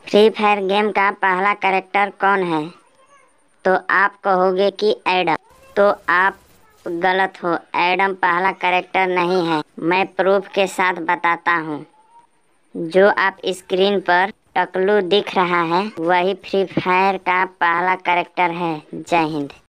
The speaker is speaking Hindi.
फ्री फायर गेम का पहला कैरेक्टर कौन है? तो आप कहोगे कि एडम। तो आप गलत हो। एडम पहला कैरेक्टर नहीं है। मैं प्रूफ के साथ बताता हूँ। जो आप स्क्रीन पर टकलू दिख रहा है वही फ्री फायर का पहला कैरेक्टर है। जय हिंद।